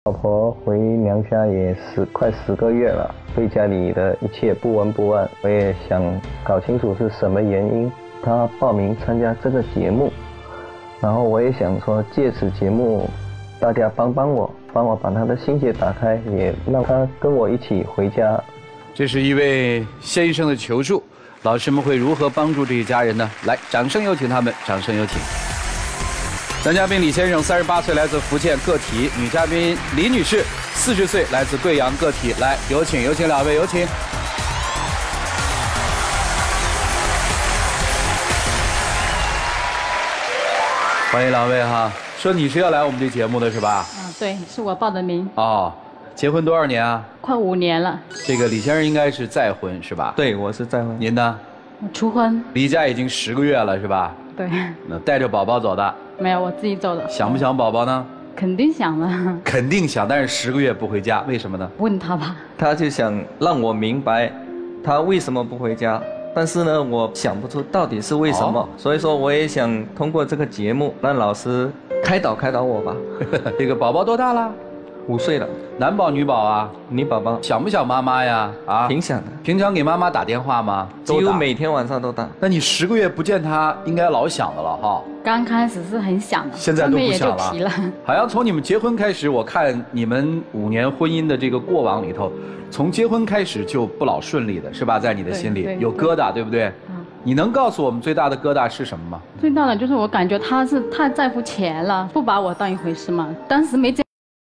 老婆回娘家也快10个月了，对家里的一切不闻不问。我也想搞清楚是什么原因，她报名参加这个节目。然后我也想说，借此节目，大家帮我把她的心结打开，也让她跟我一起回家。 这是一位先生的求助，老师们会如何帮助这一家人呢？来，掌声有请他们，掌声有请。男嘉宾李先生，38岁，来自福建，个体；女嘉宾李女士，40岁，来自贵阳，个体。来，有请两位，有请。欢迎两位哈。说你是要来我们这节目的是吧？ 对，是我报的名。 哦，结婚多少年啊？ 快5年了。 这个李先生应该是再婚是吧？ 对，我是再婚。 您呢？ 我初婚。 离家已经10个月了是吧？ 对。 那带着宝宝走的？ 没有，我自己走的。 想不想宝宝呢？ 肯定想的。 肯定想，但是10个月不回家，为什么呢？ 问他吧。 他就想让我明白，他为什么不回家。但是呢，我想不出到底是为什么，所以说我也想通过这个节目让老师开导我吧。 这个宝宝多大了 ？5岁了。 男宝女宝啊？ 女宝宝。 想不想妈妈呀？啊， 挺想的。 平常给妈妈打电话吗？ 几乎每天晚上都打。那你10个月不见她，应该老想的了哈。 刚开始是很想的， 现在都不想了。 后面也就疲了。 好像从你们结婚开始，我看你们5年婚姻的这个过往里头，从结婚开始就不老顺利的是吧？在你的心里有疙瘩，对不对？你能告诉我们最大的疙瘩是什么吗？ 最大的就是我感觉他是太在乎钱了，不把我当一回事嘛。当时没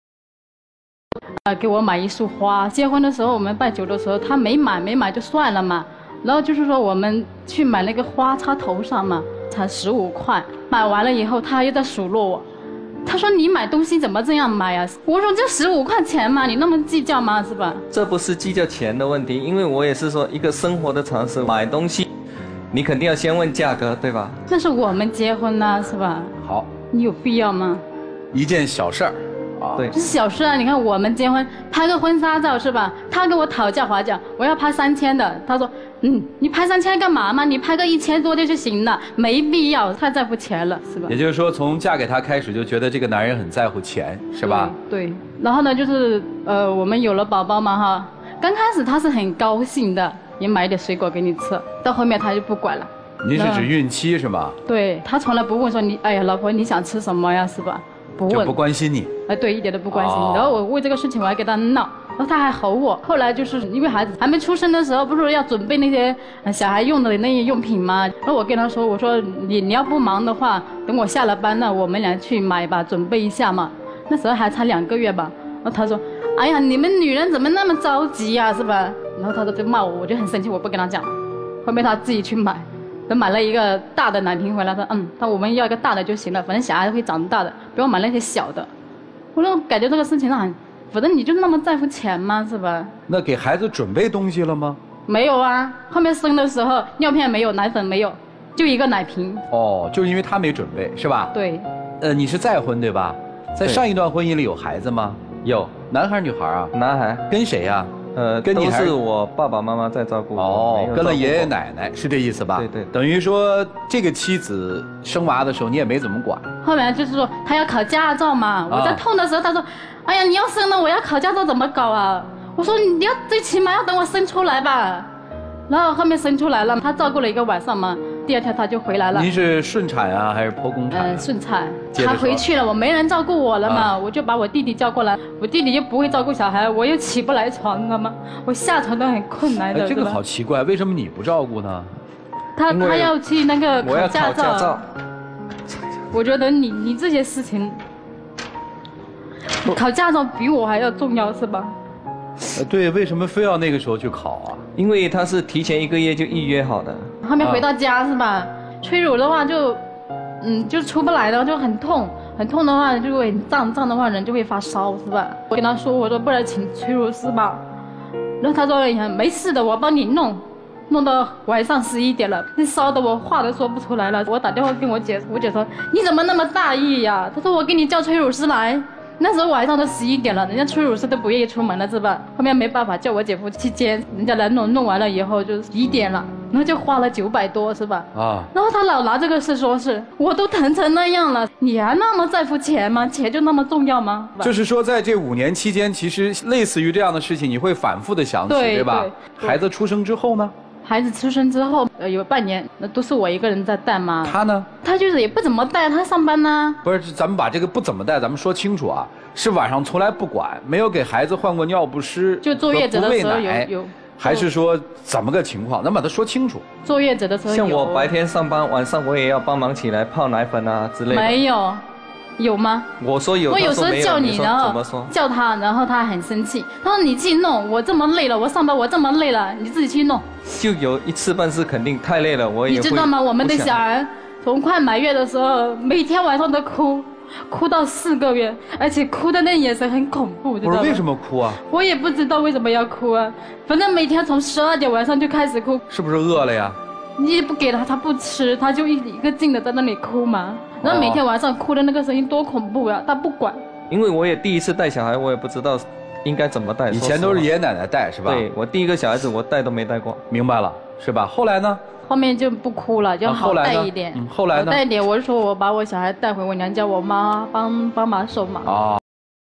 给我买一束花，结婚的时候我们拜酒的时候他没买就算了嘛。然后就是说我们去买那个花插头上嘛，才15块。买完了以后他又在数落我，他说你买东西怎么这样买啊？我说就15块钱嘛，你那么计较吗？是吧？ 这不是计较钱的问题，因为我也是说一个生活的常识，买东西你肯定要先问价格，对吧？ 那是我们结婚呢，是吧？ 好， 你有必要吗？ 一件小事儿，啊， 对， 这是小事啊。你看我们结婚拍个婚纱照是吧？他跟我讨价还价，我要拍3000的，他说，你拍3000干嘛嘛？你拍个1000多就行了，没必要，太在乎钱了，是吧？ 也就是说，从嫁给他开始就觉得这个男人很在乎钱，是吧？ 对。然后呢，就是我们有了宝宝嘛哈，刚开始他是很高兴的。也买点水果给你吃，到后面他就不管了。 您是指孕期是吗？ 对，他从来不问说哎呀，老婆你想吃什么呀，是吧？不问， 就不关心你。 对，一点都不关心。然后我为这个事情我还跟他闹，然后他还吼我。后来就是因为孩子还没出生的时候，不是要准备那些小孩用的那些用品吗？然后我跟他说，我说你要不忙的话，等我下了班了，我们俩去买吧，准备一下嘛。那时候还差2个月吧。然后他说，哎呀，你们女人怎么那么着急呀，是吧？然后他就骂我，我就很生气，我不跟他讲。后面他自己去买，等买了一个大的奶瓶回来，他我们要一个大的就行了，反正小孩会长大的，不要买那些小的。我就感觉这个事情很，反正你就那么在乎钱吗？是吧？ 那给孩子准备东西了吗？ 没有啊，后面生的时候尿片没有，奶粉没有，就一个奶瓶。 哦，就是因为他没准备，是吧？ 对。 你是再婚对吧？在上一段婚姻里有孩子吗？ 有。 男孩女孩啊？ 男孩。 跟谁呀？ 跟你都是我爸爸妈妈在照顾。 哦，跟了爷爷奶奶，是这意思吧？ 对对。 等于说这个妻子生娃的时候你也没怎么管。 后面就是说他要考驾照嘛，我在痛的时候他说，哎呀你要生了我要考驾照怎么搞啊？我说你要最起码要等我生出来吧。然后后面生出来了，他照顾了1个晚上嘛，第2天他就回来了。 您是顺产啊还是剖宫产？ 顺产。他回去了，我没人照顾我了嘛，我就把我弟弟叫过来。我弟弟又不会照顾小孩，我又起不来床了嘛，我下床都很困难的。 这个好奇怪，为什么你不照顾呢？ 他要去那个考驾照。我觉得你这些事情，考驾照比我还要重要是吧？ 对，为什么非要那个时候去考啊？ 因为他是提前1个月就预约好的。 后面回到家是吧？催乳的话就出不来了，就很痛，很痛的话就会胀的话人就会发烧是吧？我跟他说，我说不然请催乳师吧。然后他说没事的，我帮你弄到晚上11点了，那烧的我话都说不出来了。我打电话跟我姐说你怎么那么大意呀？他说我给你叫催乳师来。那时候晚上都11点了，人家催乳师都不愿意出门了是吧？后面没办法叫我姐夫去接，人家来弄完了以后就1点了， 然后就花了900多，是吧？ 啊。 然后他老拿这个事说是，我都疼成那样了，你还那么在乎钱吗？钱就那么重要吗？ 就是说，在这5年期间，其实类似于这样的事情，你会反复的想起，对吧？孩子出生之后呢？ 孩子出生之后，有半年，那都是我一个人在带嘛。 他呢？ 他就是也不怎么带，他上班呢。 不是，咱们把这个不怎么带，咱们说清楚啊。是晚上从来不管，没有给孩子换过尿不湿， 就坐月子的时候有。 还是说怎么个情况？咱把它说清楚。 坐月子的时候像我白天上班，晚上我也要帮忙起来泡奶粉啊之类的。 没有。有吗？ 我说有， 我有时候叫你，然后叫他，然后他很生气，他说你自己弄，我这么累了，我上班我这么累了，你自己去弄。 就有1次半次肯定太累了，我也。 你知道吗？我们的小孩从快满月的时候，每天晚上都哭到4个月，而且哭的那眼神很恐怖，知道吗？ 不是为什么哭啊？ 我也不知道为什么要哭啊，反正每天从12点晚上就开始哭。 是不是饿了呀？ 你不给他，他不吃，他就一个劲的在那里哭嘛。然后每天晚上哭的那个声音多恐怖呀，他不管。 因为我也第一次带小孩，我也不知道应该怎么带。 以前都是爷爷奶奶带是吧？ 对，我第一个小孩子我带都没带过。 明白了，是吧？后来呢？ 后面就不哭了，就好带一点。 后来呢？ 带一点，我就说我把我小孩带回我娘家，我妈帮把手嘛。 哦。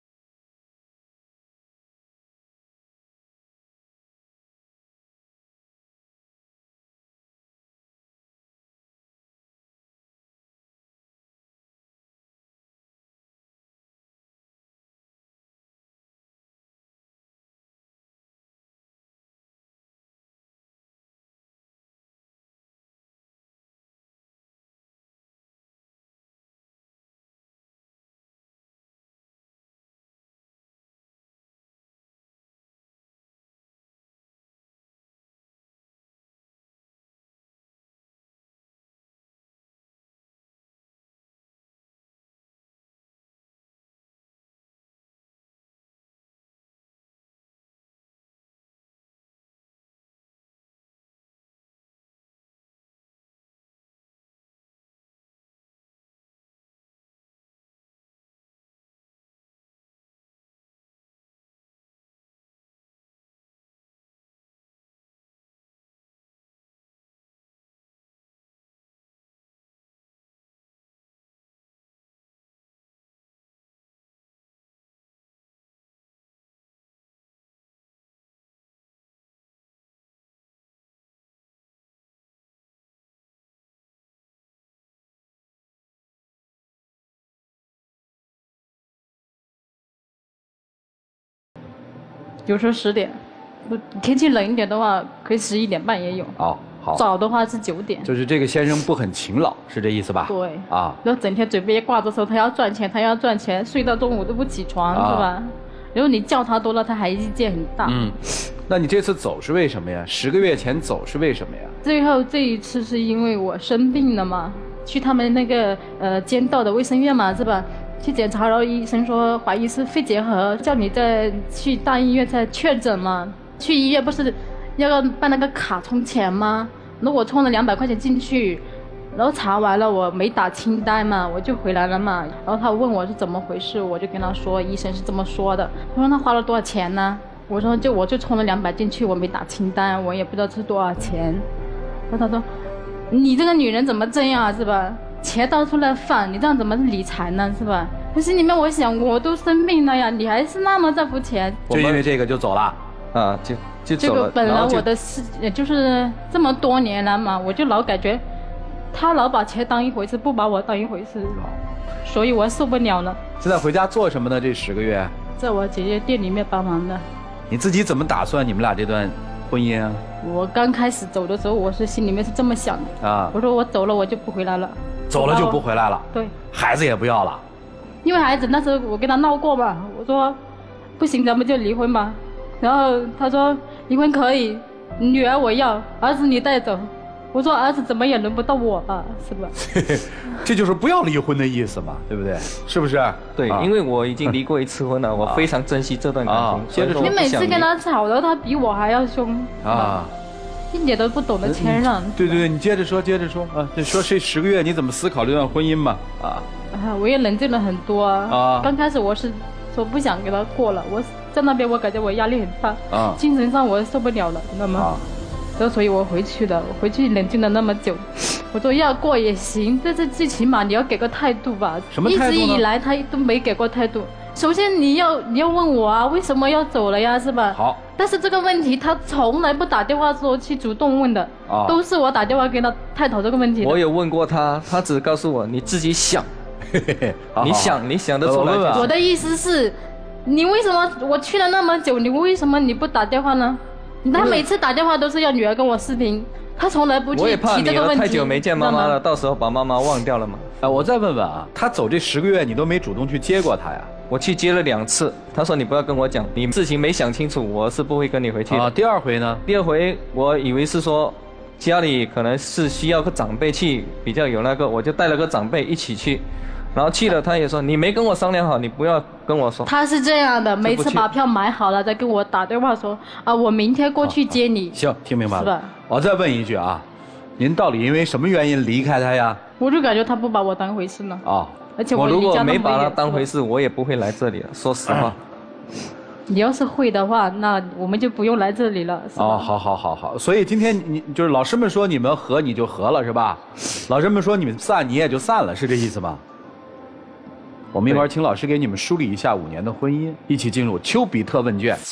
有时候10点，天气冷一点的话，可以11点半也有。 哦，好。 早的话是9点。 就是这个先生不很勤劳，是这意思吧？ 对。 啊。 然后整天嘴边挂着手，他要赚钱，他要赚钱，睡到中午都不起床，是吧？然后你叫他多了，他还意见很大。 那你这次走是为什么呀？10个月前走是为什么呀？ 最后这一次是因为我生病了嘛，去他们那个监道的卫生院嘛，是吧？去检查，然后医生说怀疑是肺结核，叫你再去大医院再确诊嘛。去医院不是要办那个卡充钱吗？那我充了200块钱进去，然后查完了我没打清单嘛，我就回来了嘛。然后他问我是怎么回事，我就跟他说医生是这么说的。他说那花了多少钱呢？我说我就充了200进去，我没打清单，我也不知道是多少钱。然后他说你这个女人怎么这样啊，是吧？钱到处来放，你这样怎么理财呢，是吧？可是里面我想，我都生病了呀，你还是那么在乎钱， 就因为这个就走了啊，就走了。 这个本来我的事，就是这么多年了嘛，我就老感觉他老把钱当一回事，不把我当一回事，所以我受不了了。 现在回家做什么呢？这10个月， 在我姐姐店里面帮忙的。 你自己怎么打算你们俩这段婚姻啊？ 我刚开始走的时候，我是心里面是这么想的啊，我说我走了我就不回来了。 走了就不回来了？ 对。 孩子也不要了？ 因为孩子那时候我跟他闹过嘛，我说不行咱们就离婚吧，然后他说离婚可以，女儿我要，儿子你带走。我说儿子怎么也轮不到我吧，是吧？ 这就是不要离婚的意思嘛，对不对？是不是？ 对，因为我已经离过1次婚了，我非常珍惜这段感情。 接着说， 你每次跟他吵的，他比我还要凶啊，一点都不懂得谦让。 对对对，你接着说，接着说啊，就说这10个月你怎么思考这段婚姻嘛？ 我也冷静了很多啊。刚开始我是说不想给他过了，我在那边我感觉我压力很大，精神上我受不了了，知道吗？ 然后所以我回去了，我回去冷静了那么久，我说要过也行，但是最起码你要给个态度吧。 什么态度呢？ 一直以来他都没给过态度。首先你要问我啊，为什么要走了呀，是吧？ 好。 但是这个问题他从来不打电话说去主动问的，都是我打电话给他探讨这个问题的。 我有问过他，他只告诉我你自己想，你想得出来。 我的意思是，你为什么我去了那么久，你为什么你不打电话呢？他每次打电话都是要女儿跟我视频，他从来不去提这个问题。 我也怕女儿太久没见妈妈了，到时候把妈妈忘掉了嘛。 我再问问啊，他走这10个月，你都没主动去接过他呀？ 我去接了2次，他说你不要跟我讲，你事情没想清楚，我是不会跟你回去的。 第2回呢？ 第2回我以为是说家里可能是需要个长辈去，比较有那个，我就带了个长辈一起去。然后去了，他也说你没跟我商量好，你不要跟我说。 他是这样的，每次把票买好了，再跟我打电话说啊，我明天过去接你。 行，听明白了。我再问一句啊，您到底因为什么原因离开他呀？ 我就感觉他不把我当回事了。而且我如果没把他当回事，我也不会来这里了。说实话。 你要是会的话，那我们就不用来这里了。 好。所以今天你就是老师们说你们和你就和了是吧？老师们说你们散你也就散了，是这意思吗？我们一会儿请老师给你们梳理一下5年的婚姻，一起进入丘比特问卷。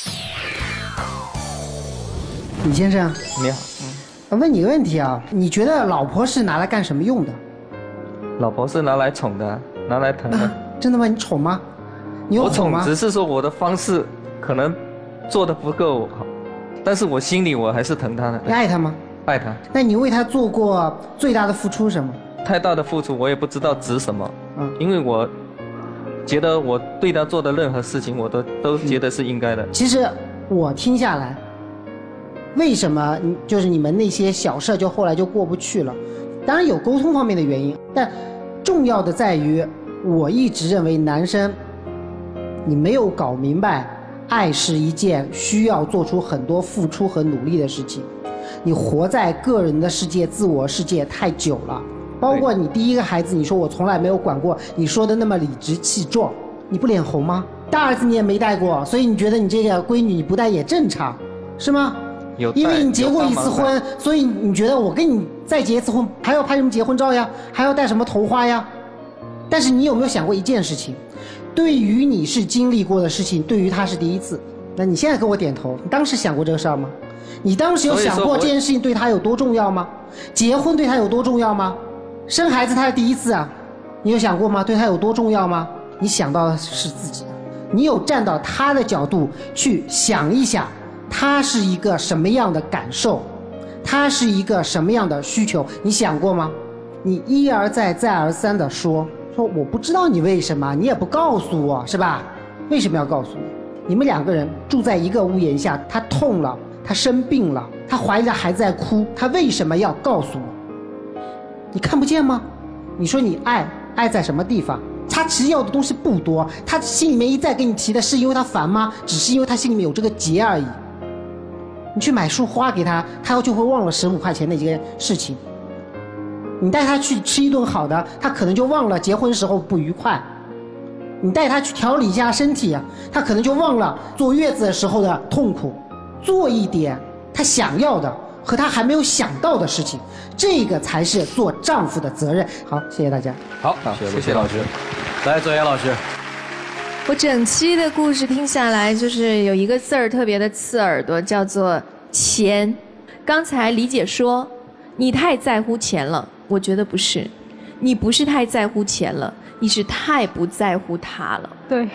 李先生， 你好。 问你个问题啊，你觉得老婆是拿来干什么用的？ 老婆是拿来宠的，拿来疼的。 真的吗？你宠吗？你有宠吗？ 我宠，只是说我的方式可能做的不够好，但是我心里我还是疼她的。 你爱她吗？ 爱她。 那你为她做过最大的付出是什么？ 太大的付出我也不知道值什么。因为我觉得我对她做的任何事情，我都觉得是应该的。 其实我听下来，为什么就是你们那些小事就后来就过不去了？当然有沟通方面的原因，但重要的在于，我一直认为男生，你没有搞明白，爱是一件需要做出很多付出和努力的事情。你活在个人的世界、自我世界太久了，包括你第一个孩子，你说我从来没有管过，你说的那么理直气壮，你不脸红吗？大儿子你也没带过，所以你觉得你这个闺女你不带也正常，是吗？因为你结过1次婚，所以你觉得我跟你再结1次婚，还要拍什么结婚照呀？还要带什么头花呀？但是你有没有想过一件事情？对于你是经历过的事情，对于他是第1次。那你现在跟我点头，你当时想过这个事儿吗？你当时有想过这件事情对他有多重要吗？结婚对他有多重要吗？生孩子他是第1次啊，你有想过吗？对他有多重要吗？你想到的是自己，你有站到他的角度去想一想。他是一个什么样的感受？他是一个什么样的需求？你想过吗？你一而再再而三的说我不知道你为什么，你也不告诉我，是吧？为什么要告诉你？你们2个人住在一个屋檐下，他痛了，他生病了，他怀着孩子在哭，他为什么要告诉我？你看不见吗？你说你爱在什么地方？他其实要的东西不多，他心里面一再给你提的是因为他烦吗？只是因为他心里面有这个结而已。你去买束花给他，他就会忘了15块钱那件事情。你带他去吃一顿好的，他可能就忘了结婚时候不愉快。你带他去调理一下身体，他可能就忘了坐月子的时候的痛苦。做一点他想要的和他还没有想到的事情，这个才是做丈夫的责任。好，谢谢大家。 好，谢谢老师。来，左岩老师。 我整期的故事听下来，就是有一个字儿特别的刺耳朵，叫做钱。刚才李姐说你太在乎钱了，我觉得不是，你不是太在乎钱了，你是太不在乎他了。 对。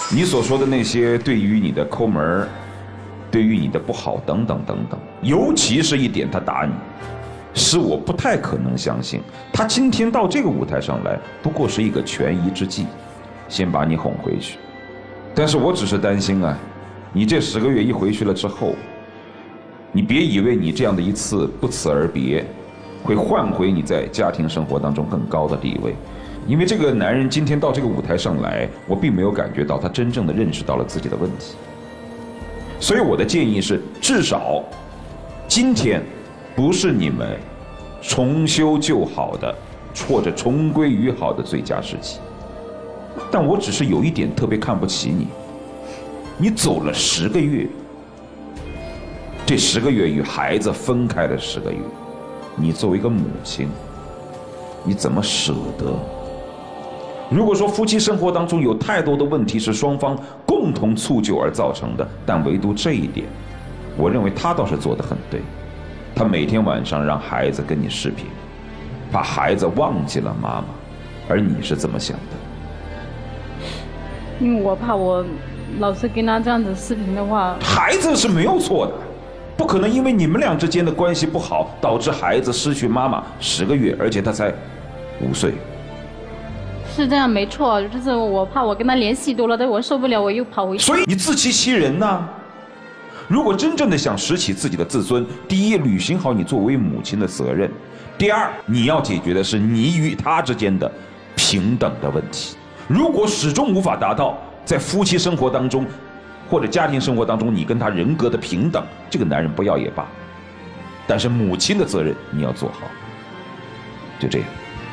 你所说的那些对于你的抠门，对于你的不好等等等等，尤其是一点，他打你，是我不太可能相信他今天到这个舞台上来，不过是一个权宜之计，先把你哄回去。但是我只是担心啊，你这10个月一回去了之后，你别以为你这样的一次不辞而别，会换回你在家庭生活当中更高的地位。因为这个男人今天到这个舞台上来，我并没有感觉到他真正的认识到了自己的问题。所以我的建议是，至少今天不是你们重修旧好的或者重归于好的最佳时机。但我只是有一点特别看不起你，你走了10个月，这10个月与孩子分开了10个月，你作为一个母亲，你怎么舍得？如果说夫妻生活当中有太多的问题是双方共同促就而造成的，但唯独这一点，我认为他倒是做得很对。他每天晚上让孩子跟你视频，怕孩子忘记了妈妈，而你是怎么想的？ 因为我怕我老是跟他这样子视频的话， 孩子是没有错的，不可能因为你们俩之间的关系不好，导致孩子失去妈妈10个月，而且他才5岁。 是这样没错，就是我怕我跟他联系多了，但我受不了，我又跑回去。 所以你自欺欺人呐！如果真正的想拾起自己的自尊，第一，履行好你作为母亲的责任；第二，你要解决的是你与他之间的平等的问题。如果始终无法达到在夫妻生活当中或者家庭生活当中你跟他人格的平等，这个男人不要也罢。但是母亲的责任你要做好，就这样。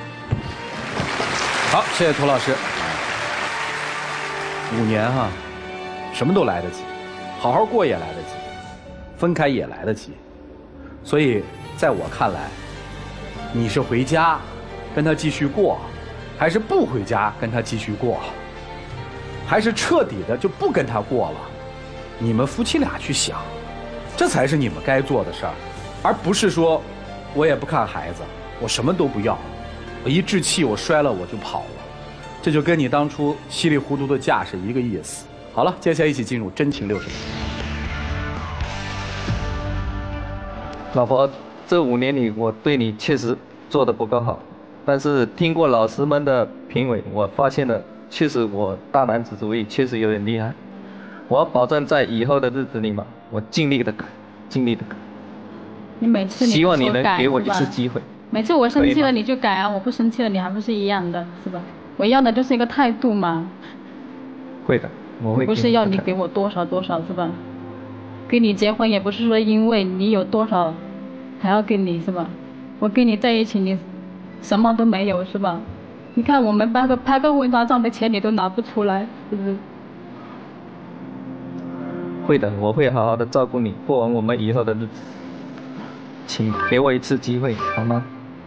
好，谢谢涂老师。5年哈，什么都来得及，好好过也来得及，分开也来得及。所以在我看来，你是回家跟他继续过，还是不回家跟他继续过，还是彻底的就不跟他过了？你们夫妻俩去想，这才是你们该做的事儿，而不是说我也不看孩子，我什么都不要。我一置气，我摔了我就跑了，这就跟你当初稀里糊涂的嫁是一个意思。好了，接下来一起进入真情60秒。 老婆，这5年里我对你确实做得不够好，但是听过老师们的评委，我发现了确实我大男子主义确实有点厉害。我要保证在以后的日子里嘛，我尽力的改，尽力的改。 你每次希望你能给我一次机会。 每次我生气了你就改啊，我不生气了你还不是一样的，是吧？我要的就是一个态度嘛。 会的，我会。 不是要你给我多少多少，是吧？跟你结婚也不是说因为你有多少还要跟你，是吧？我跟你在一起你什么都没有，是吧？你看我们拍个婚纱照的钱你都拿不出来，是不是？ 会的，我会好好的照顾你，过完我们以后的日子。请给我一次机会，好吗？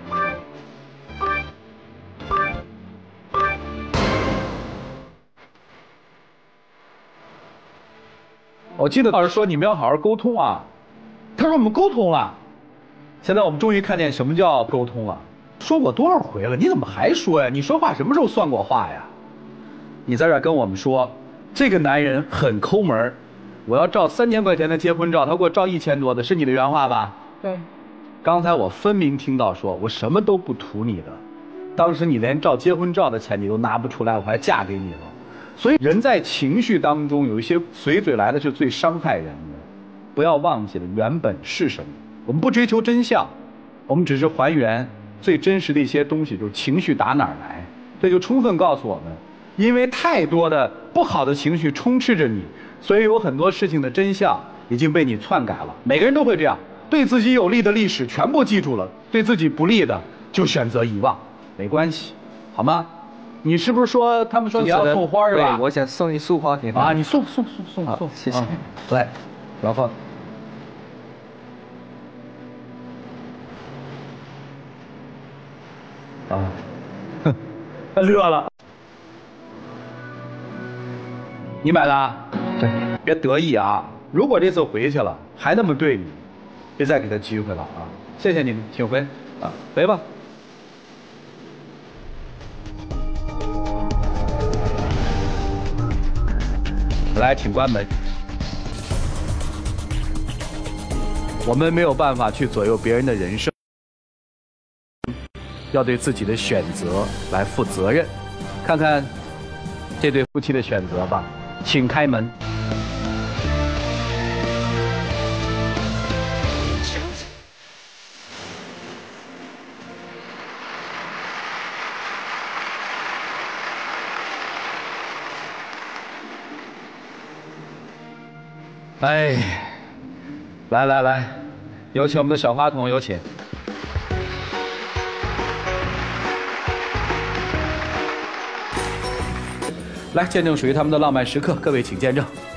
我记得老师说你们要好好沟通啊。他说我们沟通了，现在我们终于看见什么叫沟通了。说过多少回了，你怎么还说呀？你说话什么时候算过话呀？你在这儿跟我们说，这个男人很抠门，我要照3000块钱的结婚照，他给我照1000多的，是你的原话吧？ 对。 刚才我分明听到说，我什么都不图你的，当时你连照结婚照的钱你都拿不出来，我还嫁给你了。所以人在情绪当中有一些随嘴来的是最伤害人的，不要忘记了原本是什么。我们不追求真相，我们只是还原最真实的一些东西，就是情绪打哪儿来。这就充分告诉我们，因为太多的不好的情绪充斥着你，所以有很多事情的真相已经被你篡改了。每个人都会这样，对自己有利的历史全部记住了，对自己不利的就选择遗忘，没关系，好吗？你是不是说他们说你要送花是吧？ 对，我想送一束花给他。 啊，你送， 好，谢谢。 来，老婆。啊，他乐了。你买的？ 对。 别得意啊！如果这次回去了还那么对你，别再给他机会了啊！谢谢你，请回啊，回吧。 来，请关门。我们没有办法去左右别人的人生，要对自己的选择来负责任。看看这对夫妻的选择吧，请开门。哎，来，有请我们的小花童，有请。来见证属于他们的浪漫时刻，各位请见证。